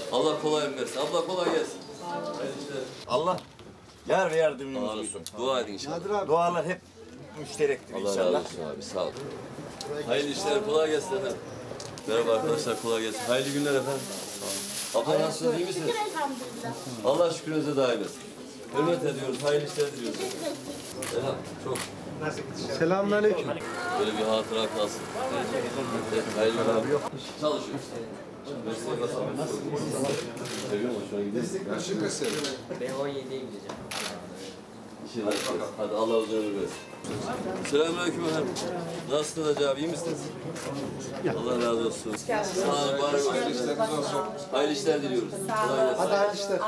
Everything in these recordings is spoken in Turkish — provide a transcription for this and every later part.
Allah kolay versin. Abla kolay gelsin. Allah yar ve yardımcımız olsun. Dua edin inşallah. Dualar hep müşterektir Allah razı inşallah. olsun abi. Sağ olun. Hayırlı işler. Kolay gelsin efendim. Merhaba arkadaşlar. Kolay gelsin. Hayırlı günler efendim. Abla nasılsınız? İyi misiniz? Allah şükrünüze daim etsin. Hürmet ediyoruz. Hayırlı işler diliyoruz. Selam. Çok. Selamünaleyküm. Böyle bir hatıra kalsın. Evet, hayırlı günler. Çalışıyoruz. Mesleğe basalım. Seviyor musun? Şuna gidelim. Ben 17'ye gideceğim. İşin açacağız. Hadi Allah uzun ömür versin. Selamünaleyküm efendim. Nasılsınız Hacı abi? İyi misiniz? Allah razı olsun. Sağ olun, var olsun. Hayırlı işler diliyoruz. Kolay gelsin. Hadi hayırlı işler.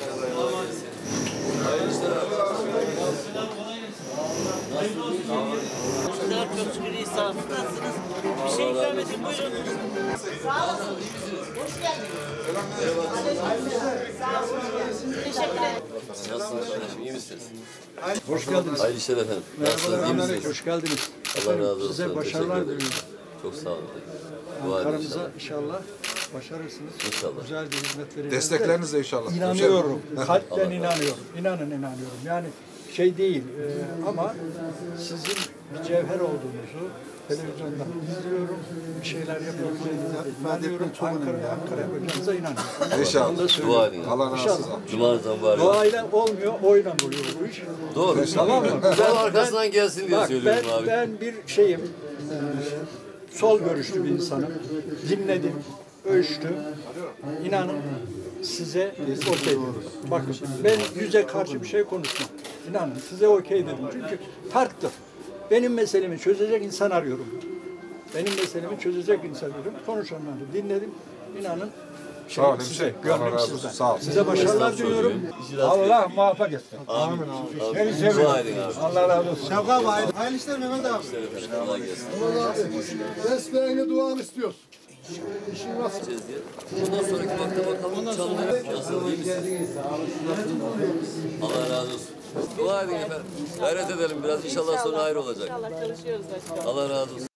Hayırlı işler abi. Sizler çok şükür iyi sağlıktasınız. Bir şey ikram edin buyurun. Nasılsınız kardeşim? İyi misiniz? Hoş geldiniz. Hayırlı işler efendim. Nasılsınız? İyi misiniz? Hoş geldiniz. Allah razı olsun. Size başarılar Teşekkür ederim. diliyorum. Çok sağ olun. Dua edin Ankara'mıza inşallah başarırsınız. İnşallah. Güzel bir hizmet vereceğiz. Desteklerinizle inşallah. İnanıyorum. Kalpten inanıyorum. İnanın inanıyorum. Yani şey değil ama sizin bir cevher olduğunuzu televizyondan izliyorum. Bir şeyler yapabileceğinize inanıyorum. Ankara yapacağınıza inanıyorum. İnşallah. Onu da Dua söylüyorum. edin. Allah razı olsun. Cumanızdan var. Doğayla olmuyor, oyla oluyor bu iş. Doğru. Tamam mı? Sol arkasından gelsin diye Bak söylüyorum abi. ben bir şeyim, sol görüşlü bir insanım. Dinledim, ölçtüm. İnanın size okey dedim. Bakın ben yüze karşı bir şey konuşmam. İnanın size okey dedim. Çünkü tarttım. Benim meselemi çözecek insan arıyorum. Benim meselemi çözecek insan arıyorum. Konuşanları dinledim. İnanın Sağ olun size, hemşehrim. Allah gönlüm razı sizden. olsun. Sağ olun. Size başarılar diliyorum. Allah muvaffak etsin. Amin. Seni Dua edin abi. Allah razı olsun. Şevkat abi, hayırlı işler Mehmet abi. Kolay gelsin. Desteğini, duanı istiyoruz. İşin nasıl? Bundan sonraki vakte bakalım. Çalmaya nasıl iyi misiniz? Allah razı olsun. Dua edin efendim. Gayret edelim biraz. İnşallah sonra ayrı olacak. İnşallah çalışıyoruz başkanım. Allah razı olsun.